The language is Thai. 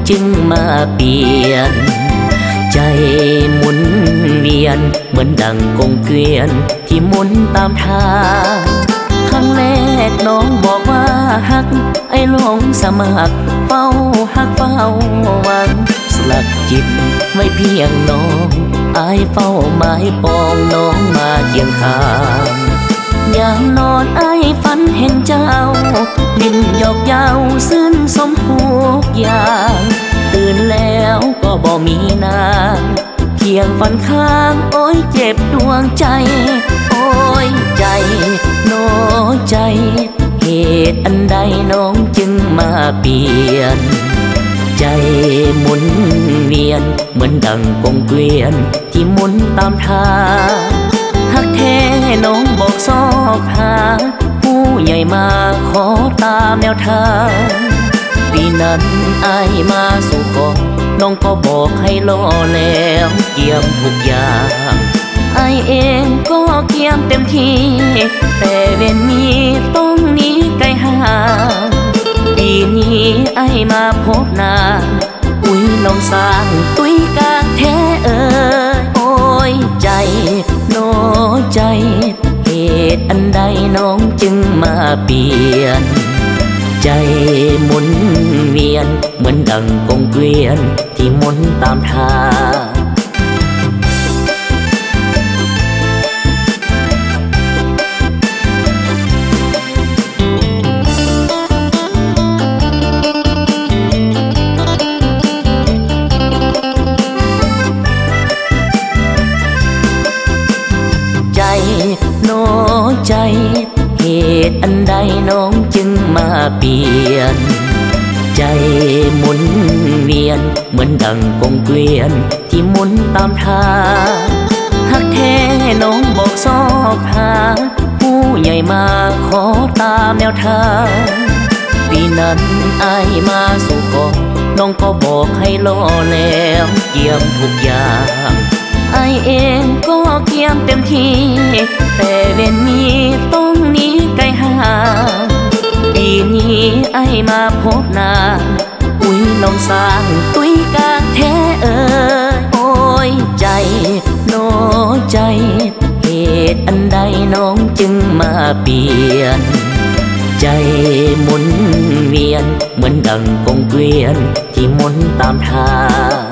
จึงมาเปลี่ยนใจหมุนเวียนเหมือนดังกงเกวียนที่หมุนตามทางครั้งแรกน้องบอกว่าฮักไอ้หลงสมัครเฝ้าฮักเฝ้าหวังสลักจิตไว้เพียงน้องไอ้เฝ้าหมายปองน้องมาเคียงข้างยามนอนไอ้ฝันเห็นเจ้าลิ้นหยอกเย้าซึ้นสมทุกอย่างตื่นแล้วก็บ่มีนางเคียงฝันข้างโอ้ยเจ็บดวงใจโอ้ยใจโน้ใจเหตุอันใดน้องจึงมาเปลี่ยนใจหมุนเวียนเหมือนดังกงเกวียนที่หมุนตามทางหักแท้น้องบอกซอกหาผู้ใหญ่มาขอตามแนวทางปีนั้นอายมาสู่ขอน้องก็บอกให้รอแล้วเกี่ยมทุกอย่างอายเองก็เกี่ยมเต็มที่แต่เว้นมีต้องหนีไกลห่างปีนี้อายมาพบหน้าอุ้ยน้องสร้างตุ้ยกางแท้เอ่ยโอ้ยใจโน้ใจเหตุอันใดน้องจึงมาเปลี่ยนใจหมุนเวียนเหมือนดังกงเกวียนที่หมุนตามทางใจโน้ใจเหตุอันใดน้องจึงมาเปลี่ยนใจหมุนเวียนเหมือนดังกงเกวียนที่หมุนตามทางหักแท้น้องบอกซอกหาผู้ใหญ่มาขอตามแนวทางปีนั้นอายมาสู่ขอน้องก็บอกให้รอแล้วเกี่ยมทุกอย่างอายเองก็เกี่ยมเต็มที่แต่เว้นมีต้องหนีไกลห่างปีนี้ไอ้มาพบหน้าอุ้ยน้องสร้างตุ้ยกางแท้เอ่ยโอ้ยใจโน้ใจเหตุอันใดน้องจึงมาเปลี่ยนใจหมุนเวียนเหมือนดังกงเกวียนที่หมุนตามทาง